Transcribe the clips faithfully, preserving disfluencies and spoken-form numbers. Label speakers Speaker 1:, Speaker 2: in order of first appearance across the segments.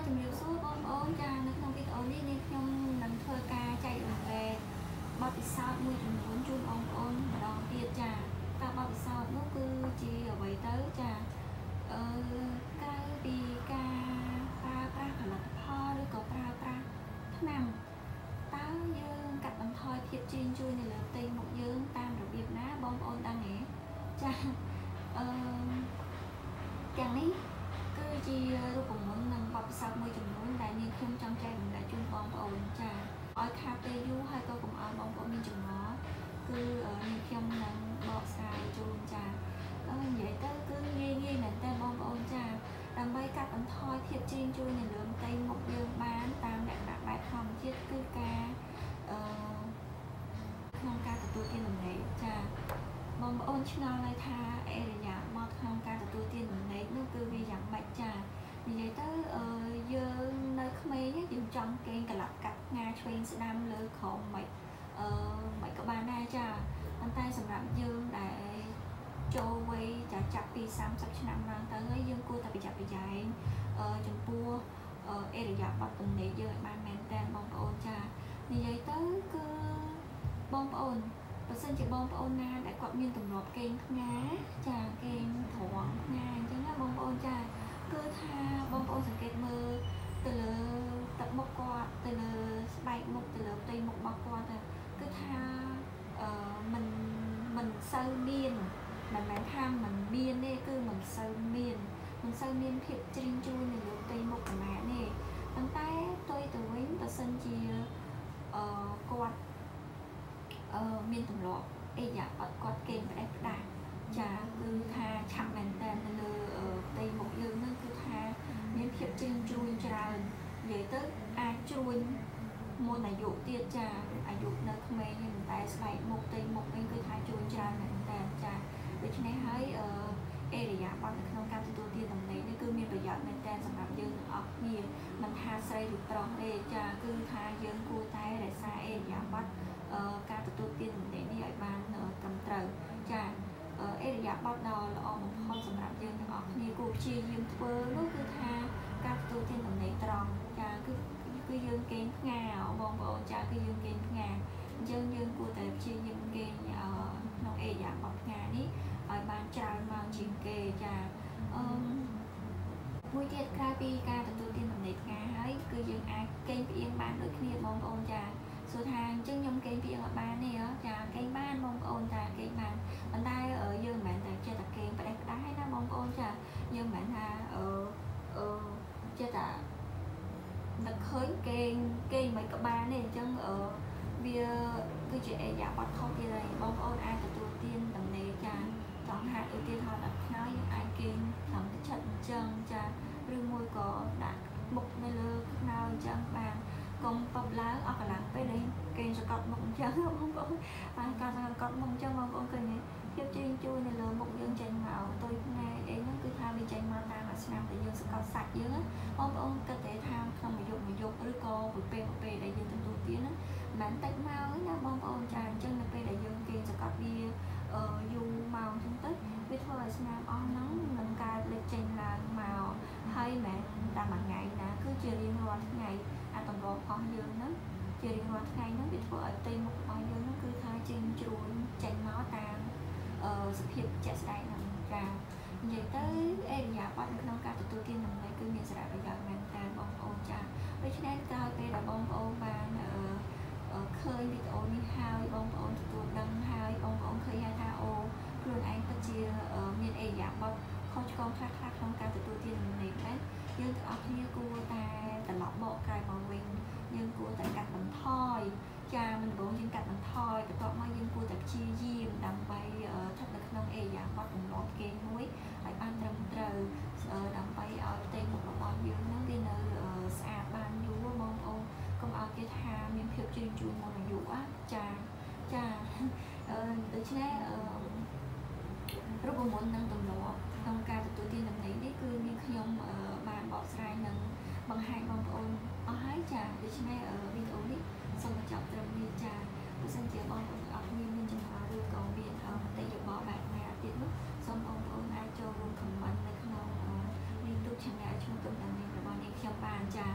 Speaker 1: ជំរាបសួរបងប្អូនចានៅក្នុងវីដេអូនេះនាងខ្ញុំនឹងធ្វើការចែករំលែកបទពិសោធន៍មួយចំនួនជូនបងប្អូនម្ដងទៀតចាតើបទពិសោធន៍នោះគឺជាអ្វីទៅចាអឺក្រៅពីការប្រើប្រាស់ផលិតផលឬក៏ប្រើប្រាស់ថ្នាំតើយើងកាត់បន្ថយភាពជឿនជួយនៅលើផ្ទៃមុខយើងតាមរបៀបណាបងប្អូនដឹងទេចាអឺទាំងនេះគឺជារូបមន្តនិងបទពិសោធន៍មួយចំនួនដែលនាងខ្ញុំចង់ចែករំលែកជូនបងប្អូនចាឲ្យខាតពេលយូរហើយក៏កុំឲ្យបងប្អូនមានចម្ងល់គឺនាងខ្ញុំនឹងបកស្រាយជូនចានិយាយទៅគឺងាយងាយមែនតើបងប្អូនចាដើម្បីកាត់បន្ថយភាពជឿនជួយនៅលើផ្ទៃមុខយើងបានតាមលក្ខណៈបែបធម្មជាតិគឺការអឺក្នុងការទទួលទានដំណេកចាបងប្អូនឆ្ងល់ហើយថាអេរយាបថក្នុងការទទួលទានដំណេកនោះគឺវាយ៉ាងម៉េចចានិយាយទៅអឺយើងនៅក្មេងយើងចង់គេងកន្លប់កាត់ងាឆ្វេងស្ដាំលើក្រោមមិនអឺមិនក៏បានដែរចាប៉ុន្តែសម្រាប់យើងដែលចូលវ័យចាចាប់ពីសាមសិបឆ្នាំឡើងទៅហើយយើងគួរតែប្រយ័ត្នប្រយែងអឺចំពោះអេរយាបថដំណេកយើងឲ្យបានមែនតើបងប្អូនចានិយាយទៅគឺបងប្អូនបើសិនជាបងប្អូនណាដែលគាត់មានទម្លាប់គេងផ្ងាចាគេងត្រង់ផ្ងាអញ្ចឹងណាបងប្អូនចាគឺថាបងប្អូនសង្កេតមើលទៅលើទឹកមុខគាត់ទៅលើស្បែកមុខទៅលើផ្ទៃមុខរបស់គាត់គឺថាអឺมันมันសូវមានមិនមែនថាมันមានទេគឺมันសូវមានมันសូវមានភាពជ្រីងជួយនៅលើផ្ទៃមុខប៉ុន្មានទេប៉ុន្តែផ្ទុយទៅវិញបើសិនជាអឺគាត់អឺមានទម្លាប់អីយ៉ាអត់គាត់គេងផ្ដេសផ្ដាស់ចាគឺថាឆាប់មែនតើនៅលើផ្ទៃមុខយើងហ្នឹងគឺថាមានភាពជ្រីងជ្រួញច្រើននិយាយទៅអាចជ្រួញមុនអាយុទៀតចាអាយុនៅក្មេងហ្នឹងតែស្បែកមុខផ្ទៃមុខវិញគឺថាជ្រួញច្រើនមែនតើចាដូច្នេះហើយអឺអេរយាបថនៅក្នុងការទទួលទានដំណេកនេះគឺមានប្រយោជន៍មែនតើសម្រាប់យើងទាំងអស់គ្នាមិនថាស្រីឬប្រុសទេចាគឺថាយើងគួរតែរក្សាអេរយាបថការទទួលទានដំណេកនេះឲ្យបានត្រឹមត្រូវចាអេរយាបថដ៏ល្អបំផុតសម្រាប់យើងទាំងអស់គ្នាគួរព្យាយាមធ្វើនោះគឺថាការទទួលទានដំណេកត្រង់ចាគឺគឺយើងគេងផ្ងាបងប្អូនចាគឺយើងគេងផ្ងាអញ្ចឹងយើងគួរតែព្យាយាមគេងក្នុងអេរយាបថផ្ងានេះឲ្យបានច្រើនម៉ោងជាងគេចាអឺមួយទៀតក្រៅពីការទទួលទានដំណេកផ្ងាហើយគឺយើងអាចគេងផ្អៀងបានដូចគ្នាបងប្អូនចាសួរថាអញ្ចឹងខ្ញុំគេងផ្អៀងអត់បានទេចាគេងបានបងប្អូនចាគេងបានប៉ុន្តែយើងមិនមែនតែចេះតែគេងផ្ដេសផ្ដាស់ទេណាបងប្អូនចាយើងមិនមែនថាអឺអឺចេះតែនឹកឃើញគេងគេងមិនក៏បានទេអញ្ចឹងអឺវាគឺជាអេរយាបថខុសទៀតហើយបងប្អូនអាចទទួលទានដំណេកចាចង់ហាត់ឧទាហរណ៍ដល់ខ្នើយអាចគេងត្រឹមតែឆិតអញ្ចឹងចាឬមួយក៏ដាក់មុខនៅលើខ្នើយអញ្ចឹងបានកុំបបឡើងអស់កន្លងពេលដែលគេសកត់មុខអញ្ចឹងបងប្អូនបានការសកត់មុខអញ្ចឹងបងប្អូនឃើញទេភាពជ្រីងជួយនៅលើមុខយើងចេញមកទុយផ្នែកអីហ្នឹងគឺថាវាចេញមកតាមអាឆ្នាំដែលយើងសកត់សាច់យើងបងប្អូនគិតតែថាក្នុងមួយយប់មួយយប់ឬក៏មួយពេលមួយពេលដែលយើងទទួលទានហ្នឹងមិនតិចមកណាបងប្អូនចាអញ្ចឹងនៅពេលដែលយើងគេសកត់វាយូរមកអញ្ចឹងទៅវាធ្វើឲ្យស្នាមអស់ហ្នឹងនឹងកើតលេចចេញឡើងមកហើយមិនតែមួយថ្ងៃណាគឺជារៀងរាល់ថ្ងៃអាទម្លាប់របស់យើងហ្នឹងជារៀងរាល់ថ្ងៃហ្នឹងវាធ្វើឲ្យផ្ទៃមុខរបស់យើងហ្នឹងគឺថាចេញជ្រួញចេញមកតាមអឺសភាពជាក់ស្ដែងហ្នឹងចានិយាយទៅអេរយាបថនៅក្នុងការទទួលទានដំណេកគឺមានសារៈប្រយោជន៍មែនតើបងប្អូនចាដូច្នេះក្រោយពេលដែលបងប្អូនបានអឺឃើញវីដេអូនេះហើយបងប្អូនទទួលដឹងហើយបងប្អូនឃើញថាអូខ្លួនឯងពិតជាមានអេរយាបថខុសឆ្គងខ្លះៗក្នុងការទទួលទានដំណេកដែរយើងទាំងអស់គ្នាគួរតែត្រឡប់បកក្រោយមកវិញយើងគួរតែកាត់បន្ថយចាមិនបងយើងកាត់បន្ថយបន្ទាប់មកយើងគួរតែព្យាយាមដើម្បីស្ថិតនៅក្នុងអេរយាបថទម្លាប់គេមួយឲ្យបានត្រឹមត្រូវដើម្បីឲ្យផ្ទៃមុខរបស់យើងហ្នឹងវានៅស្អាតបានយូរបងប្អូនកុំឲ្យគេថាមានភាពជ្រីងជួយមុនអាយុចាចាដូច្នេះរូបមន្តនិងទម្លាប់ក្នុងការទទួលទានដំណេកនេះគឺនាងខ្ញុំបានបកស្រាយនឹងបង្ហាញបងប្អូនអស់ហើយចាដូច្នេះវីដេអូនេះសូមបញ្ចប់ត្រឹមនេះចាបើសិនជាបងប្អូនអរគ្នាមានចម្ងល់ឬក៏មានមតិយោបល់បែបណាទៀតនោះសូមបងប្អូនអាចចូលរួមខមមិននៅក្នុង YouTube Channel ឈ្មោះទុំដានីរបស់នាងខ្ញុំបានចា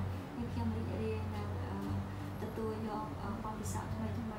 Speaker 1: ពិសោធន៍ថ្មីថ្មី